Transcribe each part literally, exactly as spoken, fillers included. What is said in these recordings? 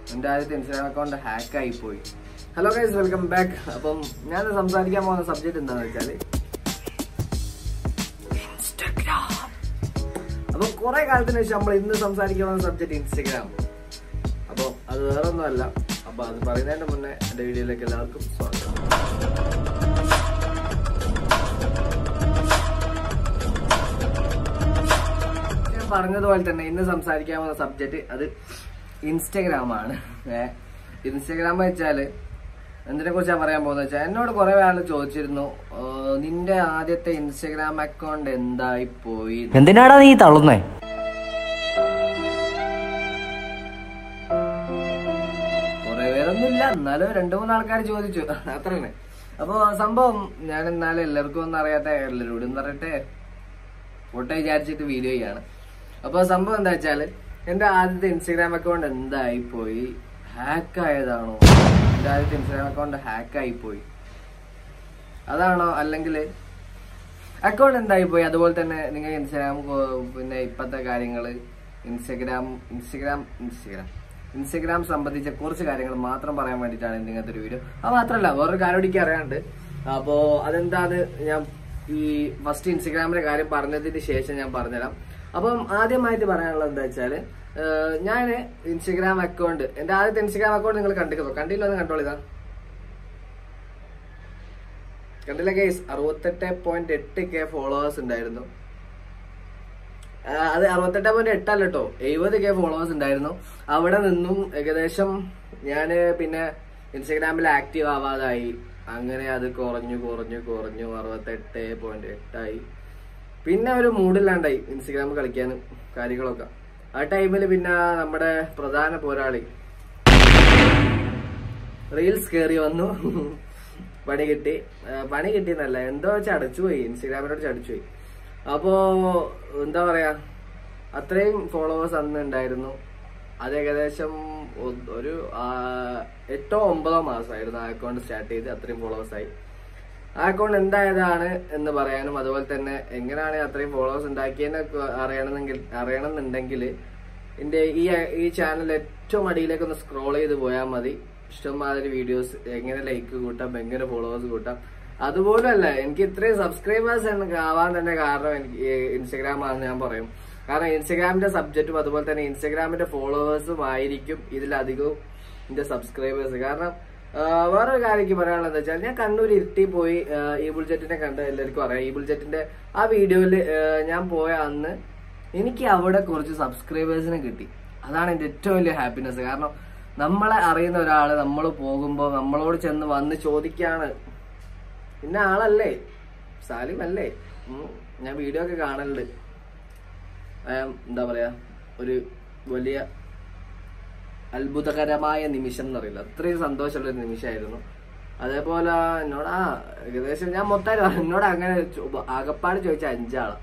എൻ്റെ ആദ്യത്തെ Instagram account ഹാക്കായി പോയി. Hello guys, welcome back. അപ്പം ഞാൻ സംസാരിക്കാൻ പോകുന്ന സബ്ജക്റ്റ് എന്താണെന്ന് വെച്ചാൽ ഇൻസ്റ്റാഗ്രാം. അപ്പം കുറെ കാലത്തിന് ശേഷം നമ്മൾ ഇന്ന് സംസാരിക്കാൻ പോകുന്ന സബ്ജക്റ്റ് ഇൻസ്റ്റാഗ്രാം. അപ്പോൾ അത് വേറെ ഒന്നുമല്ല. അപ്പൊ അത് പറയുന്നതിന്റെ മുന്നേ എൻ്റെ വീഡിയോയിലേക്ക് എല്ലാവർക്കും സ്വാഗതം. ഞാൻ പറഞ്ഞതുപോലെ തന്നെ ഇന്ന് സംസാരിക്കാൻ പോകുന്ന സബ്ജക്റ്റ് അത് ഇൻസ്റ്റാഗ്രാം ആണ്. ഇൻസ്റ്റാഗ്രാം വെച്ചാല് എന്തിനെ കുറിച്ചാണ് പറയാൻ പോകുന്നത് വെച്ചാൽ, എന്നോട് കുറെ ആള് ചോദിച്ചിരുന്നു, നിന്റെ ആദ്യത്തെ ഇൻസ്റ്റാഗ്രാം അക്കൗണ്ട് എന്തായി പോയി, എന്തിനാടാ നീ തള്ളുന്നേ? കുറെ പേരൊന്നുമില്ല, എന്നാലും രണ്ടു മൂന്ന് ആൾക്കാർ ചോദിച്ചു, അത്ര തന്നെ. അപ്പൊ സംഭവം ഞാൻ എന്നാലും എല്ലാവർക്കും ഒന്നും അറിയാത്ത എല്ലാവരോടും പറയട്ടെ, ഫോട്ടോ വിചാരിച്ചിട്ട് വീഡിയോ ചെയ്യാണ്. അപ്പൊ സംഭവം എന്താ വെച്ചാല്, എന്റെ ആദ്യത്തെ ഇൻസ്റ്റാഗ്രാം അക്കൗണ്ട് എന്തായി പോയി, ഹാക്ക് ആയതാണോ? എന്റെ ആദ്യത്തെ ഇൻസ്റ്റാഗ്രാം അക്കൗണ്ട് ഹാക്കായി പോയി അതാണോ, അല്ലെങ്കിൽ അക്കൗണ്ട് എന്തായി പോയി? അതുപോലെ തന്നെ നിങ്ങൾ ഇൻസ്റ്റാഗ്രാം, പിന്നെ ഇപ്പോഴത്തെ കാര്യങ്ങള്, ഇൻസ്റ്റാഗ്രാം ഇൻസ്റ്റാഗ്രാം ഇൻസ്റ്റാഗ്രാം ഇൻസ്റ്റാഗ്രാം സംബന്ധിച്ച കുറച്ച് കാര്യങ്ങൾ മാത്രം പറയാൻ വേണ്ടിയിട്ടാണ് ഇങ്ങനത്തെ ഒരു വീഡിയോ. അത് മാത്രമല്ല, വേറൊരു കാര്യം എനിക്ക് അറിയാണ്ട്. അപ്പോ അതെന്താന്ന് ഞാൻ ഈ ഫസ്റ്റ് ഇൻസ്റ്റാഗ്രാമിന്റെ കാര്യം പറഞ്ഞതിന് ശേഷം ഞാൻ പറഞ്ഞുതരാം. അപ്പം ആദ്യമായിട്ട് പറയാനുള്ളത് എന്താ വെച്ചാല്, ഞാൻ ഇൻസ്റ്റാഗ്രാം അക്കൗണ്ട്, എന്റെ ആദ്യത്തെ ഇൻസ്റ്റാഗ്രാം അക്കൗണ്ട് നിങ്ങൾ കണ്ടിട്ടോ? കണ്ടില്ലോ? ഒന്ന് കണ്ടോളിതാ. കണ്ടില്ല ഗൈസ്? അറുപത്തെട്ട് പോയിന്റ് എട്ട് കെ ഫോളോവേഴ്സ് ഉണ്ടായിരുന്നു. അത് അറുപത്തെട്ട് പോയിന്റ് എട്ടല്ല കേട്ടോ, എഴുപത് കെ ഫോളോവേഴ്സ് ഉണ്ടായിരുന്നു. അവിടെ നിന്നും ഏകദേശം ഞാന് പിന്നെ ഇൻസ്റ്റാഗ്രാമിൽ ആക്റ്റീവ് ആവാതായി. അങ്ങനെ അത് കുറഞ്ഞു കുറഞ്ഞു കുറഞ്ഞു അറുപത്തെട്ട് പോയിന്റ് എട്ടായി. പിന്നെ ഒരു മൂഡില്ലാണ്ടായി ഇൻസ്റ്റാഗ്രാം കളിക്കാനും കാര്യങ്ങളൊക്കെ. ആ ടൈമിൽ പിന്നെ നമ്മുടെ പ്രധാന പോരാളി റീൽസ് കയറി വന്നു. പണി കിട്ടി. പണി കിട്ടിയെന്നല്ല, എന്തോ ചടച്ചുപോയി, ഇൻസ്റ്റാഗ്രാമിനോട് ചടച്ചുപോയി. അപ്പോ എന്താ പറയാ, അത്രയും ഫോളോവേഴ്സ് അന്ന് ഉണ്ടായിരുന്നു. അത് ഏകദേശം ഒരു എട്ടോ ഒമ്പതോ മാസമായിരുന്നു ആ അക്കൗണ്ട് സ്റ്റാർട്ട് ചെയ്ത്. അത്രയും ഫോളോവേഴ്സ് ആയി. ആ അക്കൗണ്ട് എന്തായതാണ് എന്ന് പറയാനും അതുപോലെ തന്നെ എങ്ങനെയാണ് അത്രയും ഫോളോവേഴ്സ് ഉണ്ടാക്കിയെന്നൊക്കെ അറിയണമെങ്കിൽ അറിയണമെന്നുണ്ടെങ്കിൽ എന്റെ ഈ ഈ ചാനൽ ഏറ്റവും അടിയിലേക്ക് ഒന്ന് സ്ക്രോൾ ചെയ്ത് പോയാൽ മതി. ഇഷ്ടംമാതിരി വീഡിയോസ്, എങ്ങനെ ലൈക്ക് കൂട്ടാം, എങ്ങനെ ഫോളോവേഴ്സ് കൂട്ടാം. അതുപോലെ അല്ല, എനിക്ക് ഇത്രയും സബ്സ്ക്രൈബേഴ്സ് ആവാൻ തന്നെ കാരണം എനിക്ക് ഇൻസ്റ്റാഗ്രാം ആണെന്ന് ഞാൻ പറയും. കാരണം ഇൻസ്റ്റാഗ്രാമിന്റെ സബ്ജക്റ്റും അതുപോലെ തന്നെ ഇൻസ്റ്റാഗ്രാമിന്റെ ഫോളോവേഴ്സും ആയിരിക്കും ഇതിലധികവും എന്റെ സബ്സ്ക്രൈബേഴ്സ്. കാരണം വേറൊരു കാര്യം പറയാനുള്ളത് എന്താ വെച്ചാൽ, ഞാൻ കണ്ണൂർ ഇരുട്ടി പോയി ഈ ബുൾജെറ്റിനെ കണ്ട് എല്ലാവർക്കും അറിയാം. ഈ ബുൾജെറ്റിന്റെ ആ വീഡിയോയില് ഞാൻ പോയ അന്ന് എനിക്ക് അവിടെ കുറച്ച് സബ്സ്ക്രൈബേഴ്സിനെ കിട്ടി. അതാണ് എന്റെ ഏറ്റവും വലിയ ഹാപ്പിനെസ്. കാരണം നമ്മളെ അറിയുന്ന ഒരാള് നമ്മൾ പോകുമ്പോ നമ്മളോട് ചെന്ന് വന്ന് ചോദിക്കാണ്, പിന്നെ ആളല്ലേ സാലിം അല്ലേ, ഞാൻ വീഡിയോ ഒക്കെ കാണലുണ്ട്. എന്താ പറയാ, ഒരു വലിയ അത്ഭുതകരമായ നിമിഷം എന്ന് പറയില്ല, അത്രയും സന്തോഷമുള്ള ഒരു നിമിഷമായിരുന്നു. അതേപോലെ എന്നോട് ആ ഏകദേശം ഞാൻ മൊത്തം എന്നോട് അങ്ങനെ ആകപ്പാട് ചോദിച്ച അഞ്ചാളാ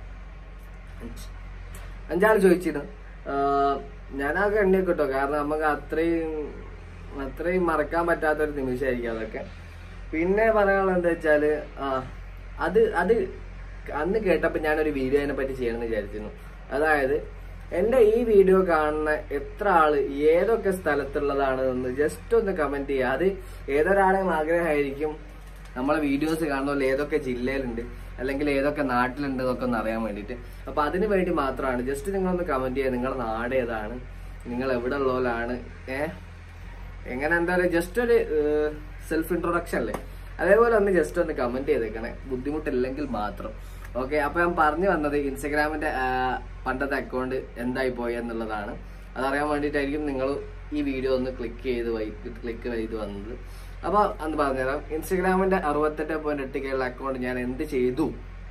അഞ്ചാള് ചോദിച്ചിരുന്നു. ഞാനൊക്കെ എണ്ണി കിട്ടോ, കാരണം നമുക്ക് അത്രയും അത്രയും മറക്കാൻ പറ്റാത്തൊരു നിമിഷമായിരിക്കും അതൊക്കെ. പിന്നെ പറയാനുള്ളത് എന്താ വെച്ചാല്, ആ അത് അത് അന്ന് കേട്ടപ്പോ ഞാനൊരു വീഡിയോ അതിനെ പറ്റി ചെയ്യണമെന്ന് വിചാരിച്ചിരുന്നു. അതായത് എന്റെ ഈ വീഡിയോ കാണുന്ന എത്ര ആള് ഏതൊക്കെ സ്ഥലത്തുള്ളതാണ് എന്ന് ജസ്റ്റ് ഒന്ന് കമന്റ് ചെയ്യുക. അത് ഏതൊരാളെയും ആഗ്രഹമായിരിക്കും നമ്മളെ വീഡിയോസ് കാണുന്ന ഏതൊക്കെ ജില്ലയിലുണ്ട് അല്ലെങ്കിൽ ഏതൊക്കെ നാട്ടിലുണ്ട് എന്നൊക്കെ ഒന്ന് അറിയാൻ വേണ്ടിയിട്ട്. അപ്പൊ അതിന് വേണ്ടി മാത്രമാണ്. ജസ്റ്റ് നിങ്ങളൊന്ന് കമന്റ് ചെയ്യുക, നിങ്ങളുടെ നാട് ഏതാണ്, നിങ്ങൾ എവിടെ ഉള്ളവരാണ്, ഏഹ് എങ്ങനെ എന്താ പറയുക, ജസ്റ്റ് ഒരു സെൽഫ് ഇൻട്രൊഡക്ഷൻ അല്ലേ, അതേപോലെ ഒന്ന് ജസ്റ്റ് ഒന്ന് കമന്റ് ചെയ്തേക്കണേ, ബുദ്ധിമുട്ടില്ലെങ്കിൽ മാത്രം. ഓക്കെ, അപ്പൊ ഞാൻ പറഞ്ഞു വന്നത് ഇൻസ്റ്റാഗ്രാമിന്റെ പണ്ടത്തെ അക്കൗണ്ട് എന്തായി പോയി എന്നുള്ളതാണ്. അതറിയാൻ വേണ്ടിയിട്ടായിരിക്കും നിങ്ങൾ ഈ വീഡിയോ ഒന്ന് ക്ലിക്ക് ചെയ്ത് ക്ലിക്ക് ചെയ്ത് വന്നത്. അപ്പൊ അന്ന് പറഞ്ഞുതരാം. ഇൻസ്റ്റാഗ്രാമിന്റെ അറുപത്തെട്ട് പോയിന്റ് എട്ട് കെയുള്ള അക്കൗണ്ട് ഞാൻ എന്ത് ചെയ്തു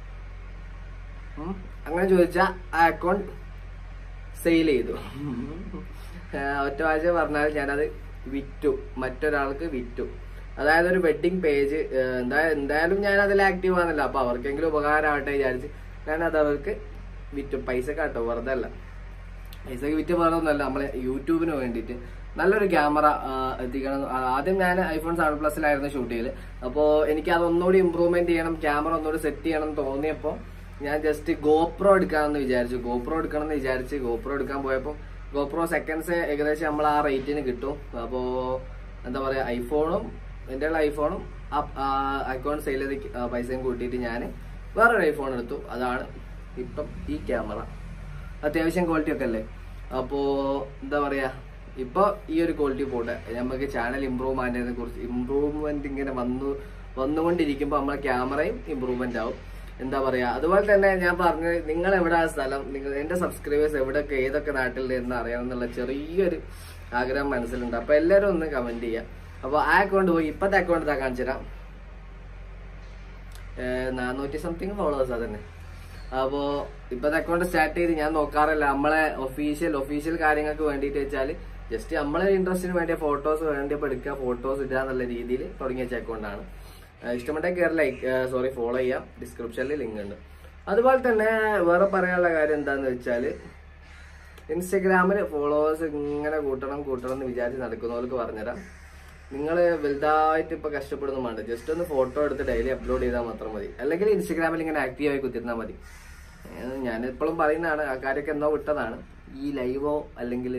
അങ്ങനെ ചോദിച്ചാൽ, ആ അക്കൗണ്ട് സെയിൽ ചെയ്തു. ഒറ്റ വാഴ്ച പറഞ്ഞാൽ ഞാനത് വിറ്റു, മറ്റൊരാൾക്ക് വിറ്റു. അതായത് ഒരു വെഡിങ് പേജ്, എന്താ എന്തായാലും ഞാൻ അതിൽ ആക്റ്റീവ് ആണല്ലോ, അപ്പൊ അവർക്കെങ്കിലും ഉപകാരമാവട്ടെ വിചാരിച്ച് ഞാനത് അവർക്ക് വിറ്റു. പൈസ കാട്ടോ, വെറുതെ അല്ല, പൈസക്ക് വിറ്റ് പോകാനൊന്നുമല്ല, നമ്മളെ യൂട്യൂബിന് വേണ്ടിയിട്ട് നല്ലൊരു ക്യാമറ എത്തിക്കണം. ആദ്യം ഞാൻ ഐഫോൺ സെവൻ പ്ലസിലായിരുന്നു ഷൂട്ട് ചെയ്യല്. അപ്പോൾ എനിക്ക് അതൊന്നുകൂടി ഇമ്പ്രൂവ്മെന്റ് ചെയ്യണം, ക്യാമറ ഒന്നുകൂടി സെറ്റ് ചെയ്യണം എന്ന് തോന്നിയപ്പോൾ ഞാൻ ജസ്റ്റ് ഗോപ്രോ എടുക്കാമെന്ന് വിചാരിച്ചു. ഗോപ്രോ എടുക്കണം എന്ന് വിചാരിച്ച് ഗോപ്രോ എടുക്കാൻ പോയപ്പോൾ ഗോപ്രോ സെക്കൻഡ്സ് ഏകദേശം നമ്മൾ ആ റേറ്റിന് കിട്ടും. അപ്പോൾ എന്താ പറയുക, ഐഫോണും എൻ്റെ ഉള്ള ഐഫോണും അക്കൗണ്ട് സെയിൽ ചെയ്ത് പൈസയും കൂട്ടിയിട്ട് ഞാൻ വേറൊരു ഐഫോൺ എടുത്തു. അതാണ് ഇപ്പം ഈ ക്യാമറ. അത്യാവശ്യം ക്വാളിറ്റി ഒക്കെ അല്ലേ. അപ്പോൾ എന്താ പറയുക, ഇപ്പോൾ ഈ ഒരു ക്വാളിറ്റി പോട്ടെ, നമുക്ക് ചാനൽ ഇമ്പ്രൂവ്മെന്റിനെ കുറിച്ച് ഇമ്പ്രൂവ്മെന്റ് ഇങ്ങനെ വന്നു വന്നുകൊണ്ടിരിക്കുമ്പോൾ നമ്മളെ ക്യാമറയും ഇമ്പ്രൂവ്മെന്റ് ആവും. എന്താ പറയാ, അതുപോലെ തന്നെ ഞാൻ പറഞ്ഞത്, നിങ്ങൾ എവിടെ സ്ഥലം, നിങ്ങൾ എന്റെ സബ്സ്ക്രൈബേഴ്സ് എവിടെയൊക്കെ ഏതൊക്കെ നാട്ടിൽ എന്ന് അറിയാമെന്നുള്ള ചെറിയൊരു ആഗ്രഹം മനസ്സിലുണ്ട്. അപ്പൊ എല്ലാവരും ഒന്ന് കമന്റ് ചെയ്യാം. അപ്പൊ ആ അക്കൗണ്ട് പോയി ഇപ്പത്തെ അക്കൗണ്ട് ഇതാ കാണിച്ചു തരാം. നാനൂറ്റി സംതിങ് ഫോളോവേഴ്സ് അതന്നെ. അപ്പോ ഇപ്പത്തെ അക്കൗണ്ട് സ്റ്റാർട്ട് ചെയ്ത് ഞാൻ നോക്കാറില്ല. നമ്മളെ ഒഫീഷ്യൽ ഒഫീഷ്യൽ കാര്യങ്ങൾക്ക് വേണ്ടിയിട്ട് വെച്ചാല് ജസ്റ്റ് നമ്മളെ ഇൻട്രസ്റ്റിന് വേണ്ടിയ ഫോട്ടോസ് വേണ്ടിയപ്പോൾ എടുക്കുക, ഫോട്ടോസ് ഇടുക എന്നുള്ള രീതിയിൽ തുടങ്ങിയ അക്കൗണ്ടാണ്. ഇഷ്ടപ്പെട്ടെങ്കിൽ കയറി ലൈക്ക് സോറി ഫോളോ ചെയ്യാം, ഡിസ്ക്രിപ്ഷനിൽ ലിങ്ക് ഉണ്ട്. അതുപോലെ തന്നെ വേറെ പറയാനുള്ള കാര്യം എന്താന്ന് വെച്ചാൽ, ഇൻസ്റ്റഗ്രാമിൽ ഫോളോവേഴ്സ് ഇങ്ങനെ കൂട്ടണം കൂട്ടണം എന്ന് വിചാരിച്ച് നടക്കുന്നവർക്ക് പറഞ്ഞുതരാം. നിങ്ങൾ വലുതായിട്ട് ഇപ്പൊ കഷ്ടപ്പെടുന്നു വേണ്ട, ജസ്റ്റ് ഒന്ന് ഫോട്ടോ എടുത്ത് ഡെയിലി അപ്ലോഡ് ചെയ്താൽ മാത്രം മതി. അല്ലെങ്കിൽ ഇൻസ്റ്റഗ്രാമിൽ ഇങ്ങനെ ആക്റ്റീവായി കുത്തിരുന്നാൽ മതി. ഞാൻ എപ്പോഴും പറയുന്നതാണ്, ആ കാര്യമൊക്കെ എന്നോ വിട്ടതാണ്. ഈ ലൈവോ അല്ലെങ്കിൽ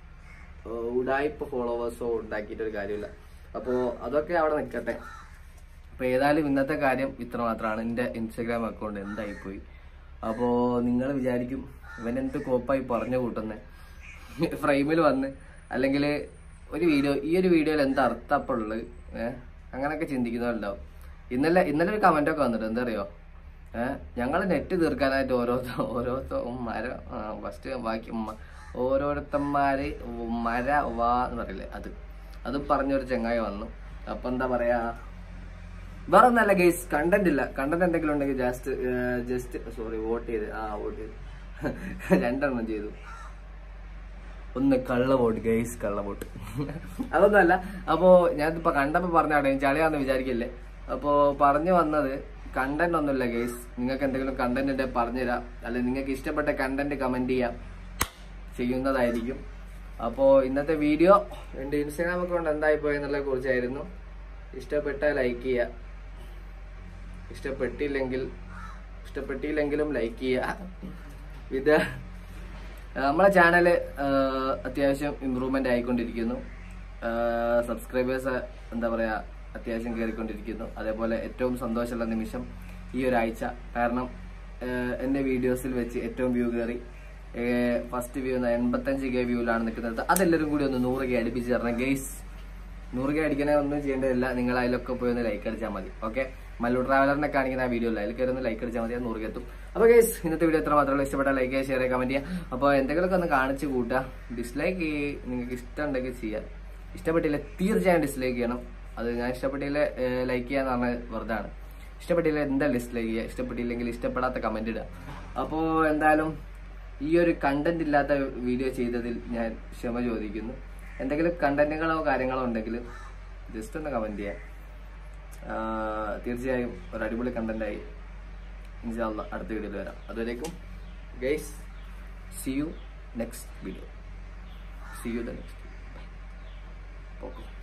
ഉടായ്പ ഫോളോവേഴ്സോ ഉണ്ടാക്കിയിട്ടൊരു കാര്യമില്ല. അപ്പോൾ അതൊക്കെ അവിടെ നിൽക്കട്ടെ. അപ്പൊ ഏതായാലും ഇന്നത്തെ കാര്യം ഇത്ര മാത്രമാണ്. എൻ്റെ ഇൻസ്റ്റഗ്രാം അക്കൗണ്ട് എന്തായിപ്പോയി. അപ്പോൾ നിങ്ങൾ വിചാരിക്കും ഇവനെന്ത് കോപ്പായി പറഞ്ഞു കൂട്ടുന്നത്, ഫ്രെയിമിൽ വന്ന് അല്ലെങ്കിൽ ഒരു വീഡിയോ ഈ ഒരു വീഡിയോയിൽ എന്താ അർത്ഥപ്പുള്ളത് ഏഹ് അങ്ങനെയൊക്കെ ചിന്തിക്കുന്നവരുണ്ടാവും. ഇന്നലെ ഇന്നലെ ഒരു കമന്റ് ഒക്കെ വന്നിട്ട് എന്താ അറിയോ, ഏഹ് ഞങ്ങൾ നെറ്റ് തീർക്കാനായിട്ട് ഓരോ ഓരോരുത്തർ മര ഫസ്റ്റ് ബാക്കി ഓരോരുത്തന്മാര് മര വാ എന്ന് പറയില്ലേ, അത് അത് പറഞ്ഞൊരു ചെങ്ങായി വന്നു. അപ്പൊ എന്താ പറയാ, വേറെ ഒന്നല്ല ഗൈസ്, കണ്ടന്റ് ഇല്ല. കണ്ടന്റ് എന്തെങ്കിലും ഉണ്ടെങ്കിൽ ജസ്റ്റ് ജസ്റ്റ് സോറി വോട്ട് ചെയ്ത് ആ വോട്ട് ചെയ്ത് രണ്ടെണ്ണം ചെയ്തു. ഒന്ന് കള്ള വോട്ട് ഗൈസ്, കള്ള വോട്ട് അതൊന്നുമല്ല. അപ്പോ ഞാനിപ്പോ കണ്ടപ്പോ പറഞ്ഞാടെ ചളിയാന്ന് വിചാരിക്കില്ലേ. അപ്പോ പറഞ്ഞു വന്നത് കണ്ടന്റ് ഒന്നുമില്ല ഗൈസ്. നിങ്ങൾക്ക് എന്തെങ്കിലും കണ്ടന്റ് ഉണ്ടെങ്കിൽ പറഞ്ഞുതരാം, അല്ലെങ്കിൽ നിങ്ങൾക്ക് ഇഷ്ടപ്പെട്ട കണ്ടന്റ് കമന്റ് ചെയ്യാം, ചെയ്യുന്നതായിരിക്കും. അപ്പോൾ ഇന്നത്തെ വീഡിയോ എൻ്റെ ഇൻസ്റ്റാഗ്രാം അക്കൗണ്ട് എന്തായി പോയെന്നുള്ളതിനെ കുറിച്ചായിരുന്നു. ഇഷ്ടപ്പെട്ടാൽ ലൈക്ക് ചെയ്യുക, ഇഷ്ടപ്പെട്ടില്ലെങ്കിൽ ഇഷ്ടപ്പെട്ടില്ലെങ്കിലും ലൈക്ക് ചെയ്യുക. ഇത് നമ്മളെ ചാനൽ അത്യാവശ്യം ഇമ്പ്രൂവ്മെന്റ് ആയിക്കൊണ്ടിരിക്കുന്നു. സബ്സ്ക്രൈബേഴ്സ് എന്താ പറയുക അത്യാവശ്യം കയറിക്കൊണ്ടിരിക്കുന്നു. അതേപോലെ ഏറ്റവും സന്തോഷമുള്ള നിമിഷം ഈ ഒരാഴ്ച, കാരണം എൻ്റെ വീഡിയോസിൽ വെച്ച് ഏറ്റവും വ്യൂ കയറി. ഫസ്റ്റ് വ്യൂ എൺപത്തഞ്ച് കെ വ്യൂവിലാണ് നിൽക്കുന്നത്. അതെല്ലാവരും കൂടി ഒന്ന് നൂറ് കെ അടുപ്പിച്ച് തരണം ഗെയ്സ്. നൂറ് കെ അടിക്കണേ ഒന്നും ചെയ്യേണ്ടതില്ല, നിങ്ങൾ അതിലൊക്കെ പോയി ഒന്ന് ലൈക്ക് അടിച്ചാൽ മതി. ഓക്കെ, മല്ലു ട്രാവലറിനെ കാണിക്കുന്ന ആ വീഡിയോ അല്ല, അതിൽ കയറി ഒന്ന് ലൈക്ക് അടിച്ചാൽ മതി, അത് നൂറ് കെ എത്തും. അപ്പോൾ ഗെയ്സ് ഇന്നത്തെ വീഡിയോ എത്ര മാത്രമല്ല, ഇഷ്ടപ്പെട്ട ലൈക്ക് ചെയ്യുക, ഷെയർ ചെയ്യുക, കമന്റ് ചെയ്യുക. അപ്പോൾ എന്തെങ്കിലുമൊക്കെ ഒന്ന് കാണിച്ച് കൂട്ടുക. ഡിസ്ലൈക്ക് നിങ്ങൾക്ക് ഇഷ്ടം ഉണ്ടെങ്കിൽ ചെയ്യാം, ഇഷ്ടപ്പെട്ടില്ല തീർച്ചയായും ഡിസ്ലൈക്ക് ചെയ്യണം. അത് ഞാൻ ഇഷ്ടപ്പെട്ടില്ല ലൈക്ക് ചെയ്യാന്ന് പറഞ്ഞാൽ വെറുതെ ആണ്. ഇഷ്ടപ്പെട്ടില്ല എന്താ ഡിസ്ലൈക്ക് ചെയ്യുക, ഇഷ്ടപ്പെട്ടില്ലെങ്കിൽ ഇഷ്ടപ്പെടാത്ത കമന്റ് ഇടുക. അപ്പോൾ എന്തായാലും ഈ ഒരു കണ്ടന്റ് ഇല്ലാത്ത വീഡിയോ ചെയ്തതിൽ ഞാൻ ക്ഷമ ചോദിക്കുന്നു. എന്തെങ്കിലും കണ്ടന്റുകളോ കാര്യങ്ങളോ ഉണ്ടെങ്കിൽ ജസ്റ്റ് ഒന്ന് കമന്റ് ചെയ്യാം. തീർച്ചയായും ഒരു അടിപൊളി കണ്ടന്റായി ഇൻഷാ അല്ലാഹ് അടുത്ത വീഡിയോയിൽ വരാം. അതുവരേക്കും guys, see you next video, see you the next. Okay.